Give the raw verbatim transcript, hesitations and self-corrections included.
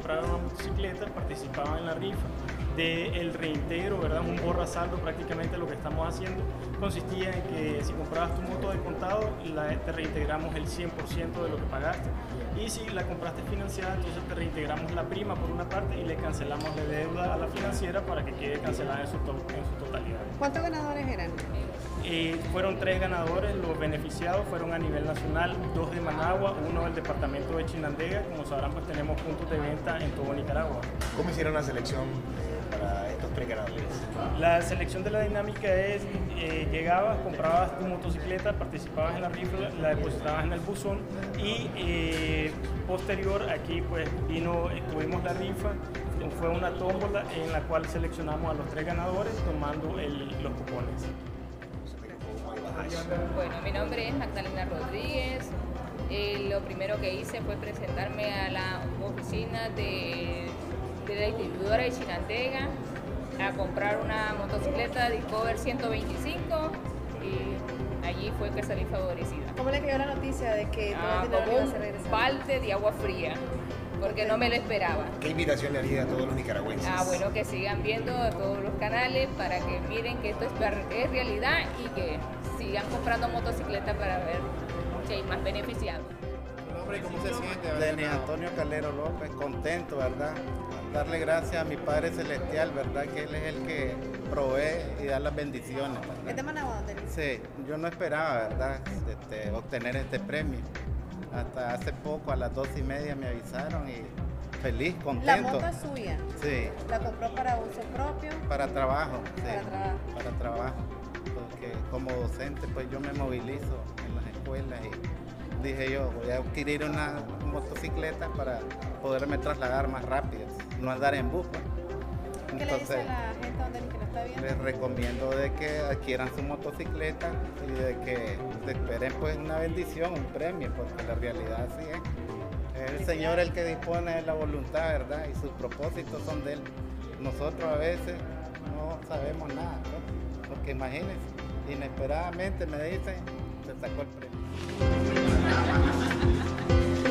compraran una motocicleta participaban en la rifa. Del reintegro, ¿verdad? Un borra saldo, prácticamente lo que estamos haciendo consistía en que si comprabas tu moto de contado, la, te reintegramos el cien por ciento de lo que pagaste, y si la compraste financiada, entonces te reintegramos la prima por una parte y le cancelamos la deuda a la financiera para que quede cancelada en su, to en su totalidad. ¿Cuántos ganadores eran? Eh, fueron tres ganadores, los beneficiados fueron a nivel nacional, dos de Managua, uno del departamento de Chinandega. Como sabrán, pues tenemos puntos de venta en todo Nicaragua. ¿Cómo hicieron la selección para estos tres ganadores? La selección de la dinámica es, eh, llegabas, comprabas tu motocicleta, participabas en la rifa, la depositabas en el buzón y eh, posterior aquí pues vino, tuvimos la rifa, fue una tómbola en la cual seleccionamos a los tres ganadores tomando el, los cupones. Bueno, mi nombre es Magdalena Rodríguez. Eh, lo primero que hice fue presentarme a la oficina de, de la distribuidora de Chinandega a comprar una motocicleta Discover ciento veinticinco y allí fue que salí favorecida. ¿Cómo le cayó la noticia de que todo Ah, el dinero como iba a un ser regresado? balde de agua fría, porque no me lo esperaba. ¿Qué invitación le haría a todos los nicaragüenses? Ah, bueno, que sigan viendo todos los canales para que miren que esto es, es realidad y que sigan comprando motocicletas para ver si hay más beneficiados. Hombre, ¿cómo se siente? Denis Antonio Calero López, contento, ¿verdad? Darle gracias a mi Padre Celestial, ¿verdad? Que Él es el que provee y da las bendiciones, ¿verdad? ¿Es de Managua, Denis? Sí, yo no esperaba, ¿verdad? Este, obtener este premio. Hasta hace poco, a las dos y media, me avisaron y feliz, contento. La moto es suya. Sí. ¿La compró para uso propio? Para trabajo, sí. Para trabajo. Para trabajo. Porque como docente, pues yo me movilizo en las escuelas y dije yo, voy a adquirir una motocicleta para poderme trasladar más rápido, no andar en bus. ¿Qué le dice a la gente donde que lo está viendo? Les recomiendo de que adquieran su motocicleta y de que esperen pues una bendición, un premio, porque la realidad así es. Es el Señor el que dispone de la voluntad, ¿verdad? Y sus propósitos son de Él. Nosotros a veces no sabemos nada, ¿no? Porque imagínense, inesperadamente me dicen, se sacó el premio.